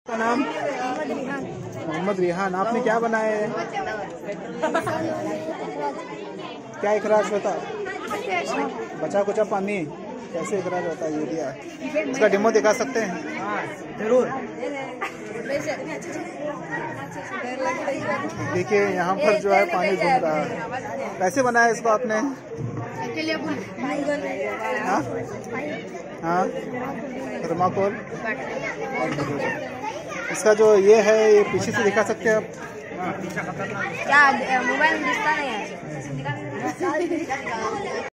का नाम? मोहम्मद रिहान। आपने क्या बनाया है? क्या इखराज होता है? बचा कुचा पानी कैसे इखराज होता है? यूरिया। इसका डेमो दिखा सकते हैं? जरूर। देखिए यहाँ पर जो है पानी घूम रहा है। कैसे बनाया इसको आपने? हाँ, थर्माकोल। इसका जो ये है, ये पीछे से दिखा सकते हैं आप? क्या मोबाइल में दिखता नहीं है?